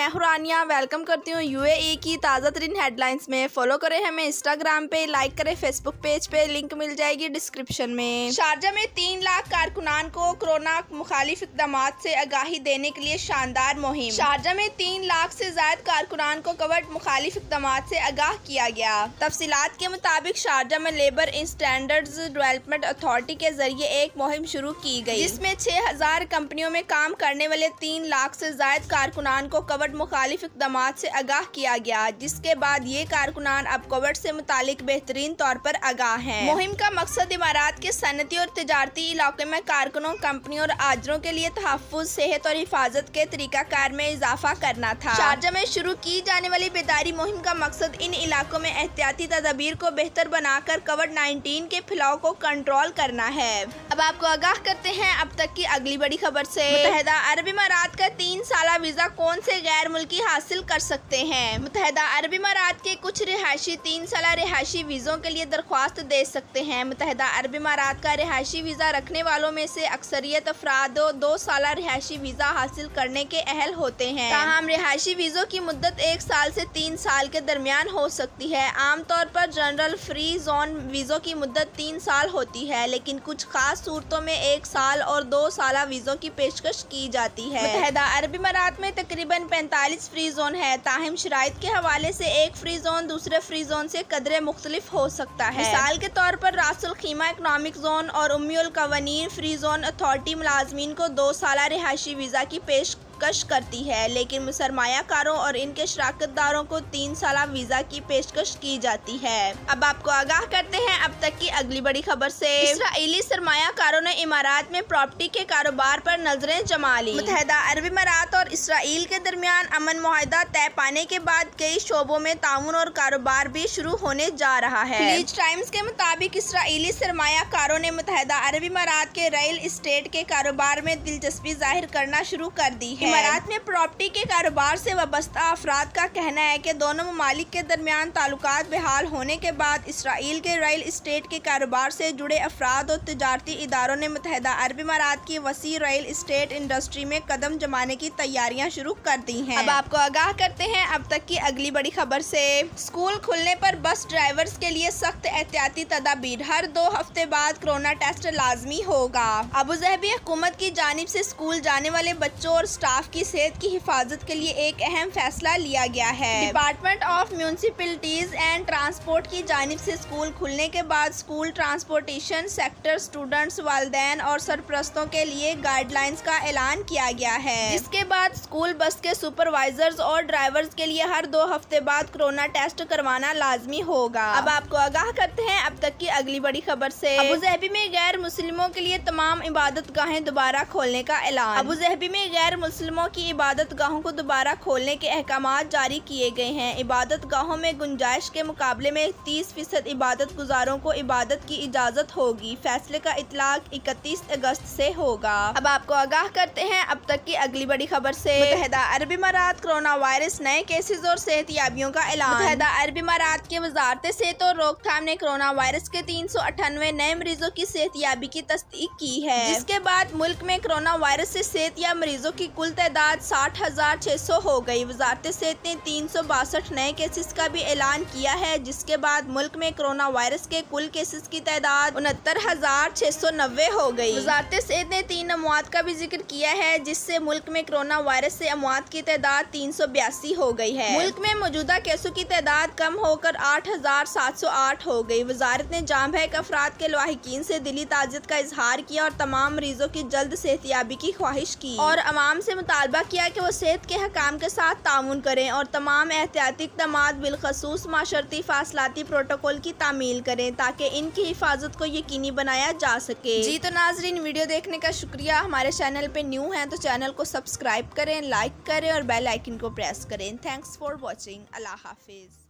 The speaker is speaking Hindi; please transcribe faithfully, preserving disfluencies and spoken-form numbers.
मैं हुरानिया वेलकम करती हूँ यूएई की ताज़ा तरीन हेडलाइंस में। फॉलो करें हमें इंस्टाग्राम पे, लाइक करें फेसबुक पेज पे, लिंक मिल जाएगी डिस्क्रिप्शन में। शारजा में तीन लाख कारकुनान को कोरोना मुखालिफ इक़दाम से आगाही देने के लिए शानदार मुहिम। शारजा में तीन लाख से ज्यादा कारकुनान को कोविड मुखालिफ इक़दाम से आगाह किया गया। तफसीलात के मुताबिक शारजा में लेबर स्टैंडर्ड्स डेवलपमेंट अथॉरिटी के जरिए एक मुहिम शुरू की गई, जिसमें छह हजार कंपनियों में काम करने वाले तीन लाख से ज्यादा कारकुनान को कोविड मुखालिफ इक़दाम से आगाह किया गया, जिसके बाद ये कारकुनान अब कोविड से मुतालिक बेहतरीन तौर पर आगाह हैं। मुहिम का मकसद इमारात के सनती और तिजारती इलाके में कारकुनों, कंपनियों और आजरों के लिए तहफ़्फ़ुज़, सेहत और हिफाजत के तरीक़ाकार में इजाफा करना था। शारजा में शुरू की जाने वाली बेदारी मुहिम का मकसद इन इलाकों में एहतियाती तदाबीर को बेहतर बनाकर कोविड नाइन्टीन के फैलाव को कंट्रोल करना है। अब आपको आगाह करते हैं अब तक की अगली बड़ी खबर से। मुत्तहिदा अरब इमारात का तीन साल वीज़ा कौन से गैर मुल्की हासिल कर सकते हैं। मुत्तहिदा अरब इमारात के कुछ रिहायशी तीन साल रिहायशी वीज़ों के लिए दरख्वास्त दे सकते हैं। मुत्तहिदा अरब इमारात का रिहायशी वीज़ा रखने वालों में से अक्सरियत अफराद दो साल रिहायशी वीज़ा हासिल करने के अहल होते हैं। ताहम रिहायशी वीज़ों की मुद्दत एक साल से तीन साल के दरमियान हो सकती है। आमतौर पर जनरल फ्री जोन वीज़ों की मुद्दत तीन साल होती है, लेकिन कुछ खास सूरतों में एक साल और दो साल वीज़ों की पेशकश की जाती है। मुत्तहिदा अरब इमारात में तकरीबन पैंतालीस फ्री जोन है। ताहिम शराइत के हवाले से एक फ्री जोन दूसरे फ्री जोन से कदरे मुख्तलिफ हो सकता है। मिसाल के तौर पर रासुल खीमा इकनॉमिक जोन और उम्मुल कवानीन फ्री जोन अथॉरिटी मुलाजमीन को दो साल रिहायशी वीज़ा की पेश कश करती है, लेकिन सरमायाकारों और इनके शराकतदारों को तीन साल वीज़ा की पेशकश की जाती है। अब आपको आगाह करते हैं अब तक की अगली बड़ी खबर से। इसराइली सरमायाकारों ने इमारात में प्रॉपर्टी के कारोबार पर नजरें जमा ली। मुत्तहिदा अरब इमारात और इसराइल के दरमियान अमन मुआहदा तय पाने के बाद कई शोबों में ताउन और कारोबार भी शुरू होने जा रहा है। खलीज टाइम्स के मुताबिक इसराइली सरमायाकारों ने मुत्तहिदा अरब इमारात के रियल इस्टेट के कारोबार में दिलचस्पी जाहिर करना शुरू कर दी है। इमारात में प्रॉपर्टी के कारोबार से वाबस्ता अफराद का कहना है कि दोनों ममालिक के दरमियान ताल्लुकात बहाल होने के बाद इसराइल के रियल इस्टेट के कारोबार से जुड़े अफराद और तिजारती इदारों ने मुत्तहिदा अरब इमारात की वसी रियल इस्टेट इंडस्ट्री में कदम जमाने की तैयारियां शुरू कर दी हैं। अब आपको आगाह करते हैं अब तक की अगली बड़ी खबर से। स्कूल खुलने पर बस ड्राइवर्स के लिए सख्त एहतियाती तदाबीर। हर दो हफ्ते बाद कोरोना टेस्ट लाजमी होगा। अबूजहबी हुकूमत की जानिब से स्कूल जाने वाले बच्चों और स्टाफ की सेहत की हिफाजत के लिए एक अहम फैसला लिया गया है। Department of municipalities and transport की जानिब से स्कूल खुलने के बाद स्कूल ट्रांसपोर्टेशन सेक्टर, स्टूडेंट्स, वालिदैन और सरपरस्तों के लिए गाइडलाइंस का ऐलान किया गया है, जिसके बाद स्कूल बस के सुपरवाइजर्स और ड्राइवर्स के लिए हर दो हफ्ते बाद कोरोना टेस्ट करवाना लाजमी होगा। अब आपको आगाह करते हैं अब तक की अगली बड़ी खबर से। अबूजहबी में गैर मुस्लिमों के लिए तमाम इबादत गाहें दोबारा खोलने का ऐलान। अबूजहबी में गैर मुस्लिमों की इबादत गाहों को दोबारा खोलने के अहकामात जारी किए गए हैं। इबादत गाहों में गुंजाइश के मुकाबले में तीस फीसद इबादत गुजारों को इबादत की इजाजत होगी। फैसले का इतलाक इकतीस अगस्त से होगा। अब आपको आगाह करते हैं अब तक की अगली बड़ी खबर से। मुत्तहिदा अरब इमारात कोरोना वायरस नए केसेस और सेहतियाबियों का ऐलान। मुत्तहिदा अरब इमारात के वजारत सेहत और रोकथाम ने कोरोना वायरस के तीन सौ अट्ठानवे नए मरीजों की सेहतियाबी की तस्दीक की है, जिसके बाद मुल्क में कोरोना वायरस से सेहतियाब मरीजों की कुल तादाद साठ हजार छह सौ हो गई। वजारत सेहत ने तीन सौ बासठ नए केसेस का भी ऐलान किया है, जिसके बाद मुल्क में कोरोना वायरस के कुल केसेस की तादाद उनहत्तर हजार छह सौ नब्बे हो गई। वजारत सेहत ने तीन अमवात का भी जिक्र किया है, जिससे मुल्क में कोरोना वायरस से अमवात की तादाद तीन सौ बयासी हो गई है। मुल्क में मौजूदा केसों की तादाद कम होकर आठ हजार सात सौ आठ हो गई। वजारत ने जाम बहक अफराद के लवाहिकीन से दिली ताज़ियत का इजहार किया और तमाम मरीजों की जल्द सेहतियाबी की ख्वाहिश की और अवाम से मुतालबा किया कि वो सेहत के हकाम के साथ ताउन करें और तमाम एहतियाती इक़दामात बिलखसूस माशरती फासलाती प्रोटोकॉल की तामील करें, ताकि इनकी हिफाजत को यकीनी बनाया जा सके। जी तो नाजरीन, वीडियो देखने का शुक्रिया। हमारे चैनल पे न्यू हैं तो चैनल को सब्सक्राइब करें, लाइक करें और बेल आइकन को प्रेस करें। Thanks for watching. अल्लाह हाफिज़।